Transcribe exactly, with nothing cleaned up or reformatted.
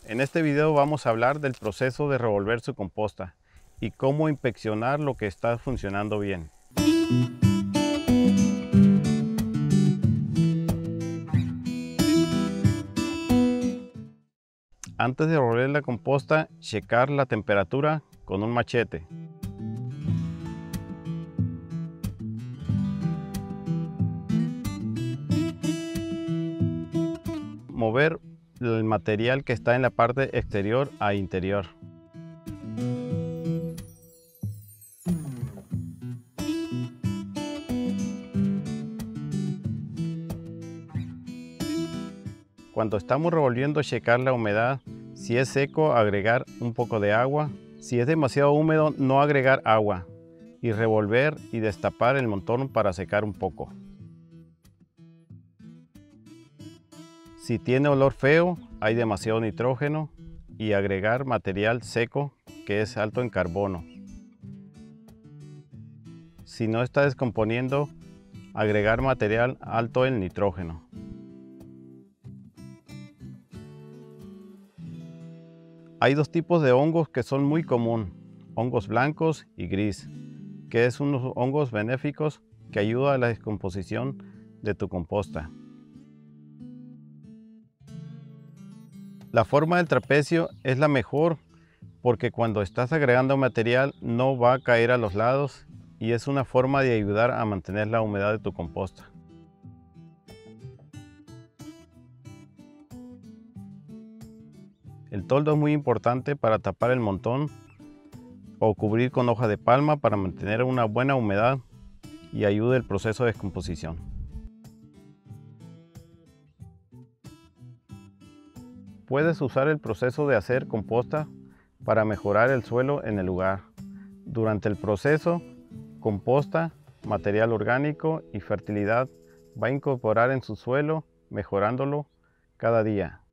En este video vamos a hablar del proceso de revolver su composta y cómo inspeccionar lo que está funcionando bien. Antes de revolver la composta, checar la temperatura con un machete. Mover el material que está en la parte exterior a interior. Cuando estamos revolviendo, checar la humedad. Si es seco, agregar un poco de agua. Si es demasiado húmedo, no agregar agua. Y revolver y destapar el montón para secar un poco. Si tiene olor feo, hay demasiado nitrógeno, y agregar material seco que es alto en carbono. Si no está descomponiendo, agregar material alto en nitrógeno. Hay dos tipos de hongos que son muy comunes, hongos blancos y gris, que es unos hongos benéficos que ayudan a la descomposición de tu composta. La forma del trapecio es la mejor porque cuando estás agregando material no va a caer a los lados y es una forma de ayudar a mantener la humedad de tu composta. El toldo es muy importante para tapar el montón o cubrir con hoja de palma para mantener una buena humedad y ayude el proceso de descomposición. Puedes usar el proceso de hacer composta para mejorar el suelo en el lugar. Durante el proceso, composta, material orgánico y fertilidad va a incorporar en su suelo, mejorándolo cada día.